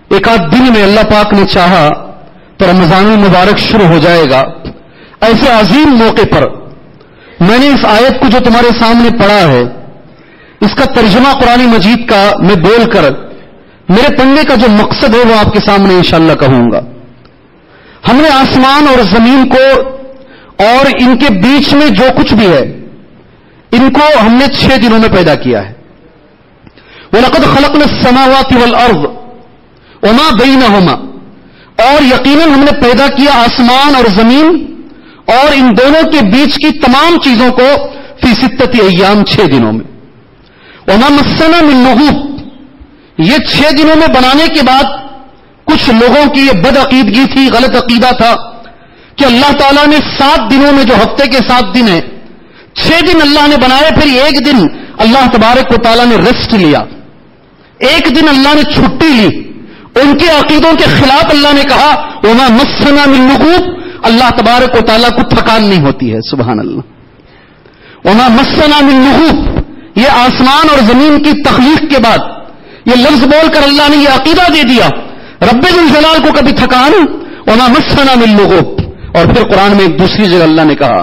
ایک آدھ دن میں اللہ پاک نے چاہا تو رمضان المبارک شروع ہو جائے گا. ایسے عظیم موقع پر میں نے اس آیت کو جو تمہارے سامنے پڑھا ہے اس کا ترجمہ قرآن مجید کا میں بول کر میرے پڑھنے کا جو مقصد ہے وہ آپ کے سامنے انشاءاللہ کہوں گا. ہم نے آسمان اور زمین کو اور ان کے بیچ میں جو کچھ بھی ہے ان کو ہم نے 6 دنوں میں پیدا کیا ہے. وَلَقَدْ خَلَقْنَا السَّمَاوَاتِ وَالْأَرْضَ وَمَا بَيْنَهُمَا، اور یقیناً ہم نے پیدا کیا آسمان اور زمین اور ان دونوں کے بیچ کی تمام چیزوں کو فی 6 ایام 6 دنوں میں. وَمَا مَسَّنَا مِن لُغُوبٍ، یہ 6 دنوں میں بنانے کے بعد کچھ لوگوں کی یہ بد عقیدگی تھی، غلط عقیدہ تھا کہ اللہ تعالیٰ نے 7 دنوں میں، جو ہفتے کے 7 دن ہیں، 6 دن اللہ نے بنائے، پھر ایک دن اللہ تبارک و تعالیٰ نے ریسٹ لیا، ایک دن اللہ نے چھٹی لی. ان کے عقیدوں کے خلاف اللہ نے کہا وَمَا مَسَّنَا مِن لُغُوبٍ، اللہ تبارک و تعالیٰ کو تھکان نہیں ہوتی ہے. سبحان اللہ. وَمَا مَسَّنَا مِن لُغُوبٍ، یہ آسمان اور زمین کی تخلیق کے بعد یہ لفظ بول کر اللہ نے یہ عقیدہ دے دیا رب الجلال کو کبھی تھکان. وَمَا مَسَّنَا مِن لُغُوبٍ. اور پھر قرآن میں ایک دوسری جگہ اللہ نے کہا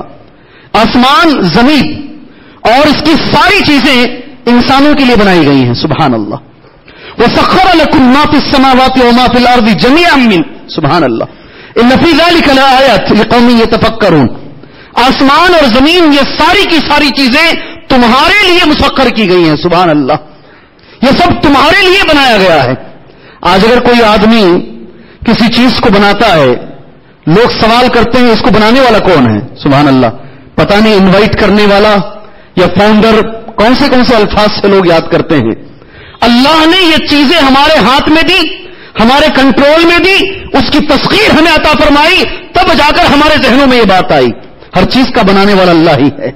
آسمان زمین اور اس کی ساری چیزیں انسانوں کے لیے بنائی گئی ہیں. سبحان اللہ. وَسَخَّرَ لَكُم مَّا فِي السَّمَاوَاتِ وَمَا فِي الْأَرْضِ جَمِيعًا مِّنْهُ. سبحان اللہ. إِنَّ فِي ذَلِكَ لَآيَاتٍ لِقَوْمٍ يَتَفَكَّرُونَ. آسمان اور زمین یہ ساری کی ساری چیزیں تمہارے لیے مسخر کی گئی ہیں. سبحان اللہ. یہ سب تمہارے لیے بنایا گیا ہے. آج اگر کوئی آدمی کسی چیز کو بناتا ہے لوگ سوال کرتے ہیں اس کو بنانے والا کون ہے. سبحان اللہ. پتہ نہیں انوائٹ کرنے والا یا فاؤنڈر، کون سے الفاظ سے لوگ یاد کرتے ہیں. اللہ نے یہ چیزیں ہمارے ہاتھ میں دی، ہمارے کنٹرول میں دی، اس کی تسخیر ہمیں عطا فرمائی، تب جا کر ہمارے ذہنوں میں یہ بات آئی ہر چیز کا بنانے والا اللہ ہی ہے.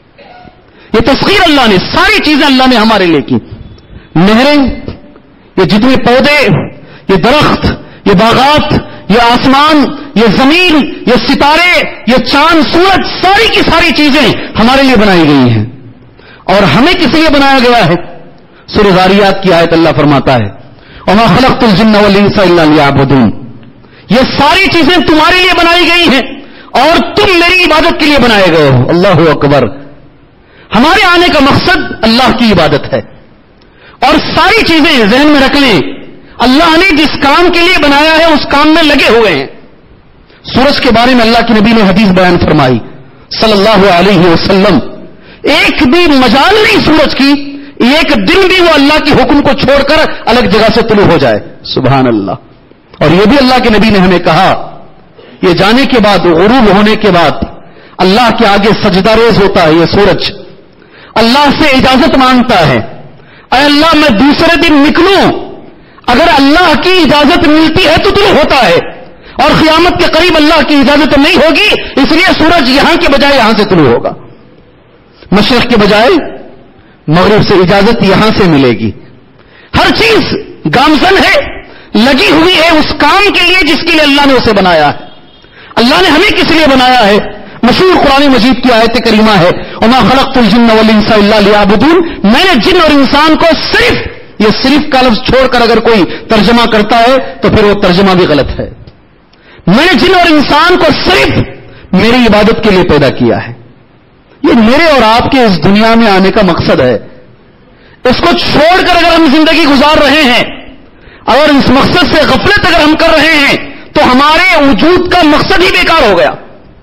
یہ تسخیر اللہ نے، ساری چیزیں اللہ نے ہمارے لیے کی. نہریں، یہ جتنے پودے، یہ درخت، یہ باغات، یہ آسمان، یہ زمین، یہ ستارے، یہ چاند سورج، ساری کی ساری چیزیں ہمارے لیے بنائی گئی ہیں. اور ہمیں کس لیے بنایا گیا ہے؟ سورہ ذاریات کی آیت اللہ فرماتا ہے وَمَا خَلَقْتُ الْجِنَّ وَالْإِنسَ إِلَّا لِيَعْبُدُونِ. یہ ساری چیزیں تمہارے لیے بنائی گئی ہیں اور تم میری عبادت کے لیے بنائے گئے ہو. اللہ اکبر. ہمارے آنے کا مقصد اللہ کی عبادت ہے. اور ساری چیزیں ذہن میں رکھ لیں، اللہ نے جس کام کے لیے بنایا ہے اس کام میں لگے ہوئے ہیں. سورج کے بارے میں اللہ کے نبی نے حدیث بیان فرمائی صلی اللہ علیہ وسلم، ایک بھی مجال نہیں سورج کی، ایک دن بھی وہ اللہ کے حکم کو چھوڑ کر الگ جگہ سے طلوع ہو جائے. سبحان اللہ. اور یہ بھی اللہ کے نبی نے ہمیں کہا یہ جانے کے بعد، غروب ہونے کے بعد اللہ کے آگے سجدہ ریز ہوتا ہے یہ سورج، اللہ سے اجازت مانگتا ہے اے اللہ میں دوسرے دن نکلوں. اگر اللہ کی اجازت ملتی ہے تو طلوع ہوتا ہے، اور قیامت کے قریب اللہ کی اجازت نہیں ہوگی اس لیے سورج یہاں کے بجائے یہاں سے طلوع ہوگا. مشرق کے بجائے مغرب سے اجازت یہاں سے ملے گی. ہر چیز گامزن ہے، لگی ہوئی ہے اس کام کے لیے جس کے لیے اللہ نے اسے بنایا ہے. اللہ نے ہمیں کس لیے بنایا ہے؟ مشہور قرآن مجید کی آیت کریمہ ہے وَمَا خَلَقْتُ الْجِنَّ وَالْإِنسَ إِلَّا لِيَعْبُدُونِ. میں نے جن اور انسان کو صرف، یہ صرف کا لفظ چھوڑ کر اگر کوئی ترجمہ کرتا ہے تو پھر وہ ترجمہ بھی غلط ہے. میں نے جن اور انسان کو صرف میری عبادت کے لیے پیدا کیا ہے. یہ میرے اور آپ کے اس دنیا میں آنے کا مقصد ہے. اس کو چھوڑ کر اگر ہم زندگی گزار رہے ہیں اور اس مقصد سے غفلت اگر ہم کر رہے ہیں تو ہمارے وجود کا مقصد ہی بیکار ہو گیا،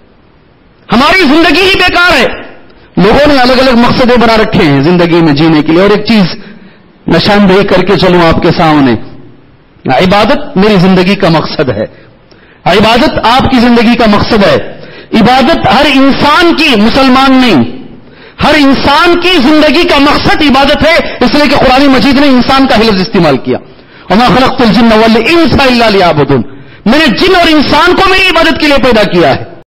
ہماری زندگی ہی بیکار ہے. لوگوں نے الگ الگ مقصدیں بنا رکھے ہیں زندگی میں جینے کے لیے. اور ایک چیز نشاندہی کر کے چلوں آپ کے سامنے، عبادت میری زندگی کا مقصد ہے، عبادت آپ کی زندگی کا مقصد ہے. عبادت ہر انسان کی، مسلمان نہیں، ہر انسان کی زندگی کا مقصد عبادت ہے. اس لیے کہ قرآن مجید نے انسان کا ہی لفظ استعمال کیا وَمَا خَلَقْتُ الْجِنَّ وَالْإِنسَ إِلَّا لِيَعْبُدُونِ. میں نے جن اور انسان کو میری عبادت کے لیے پیدا کیا ہے.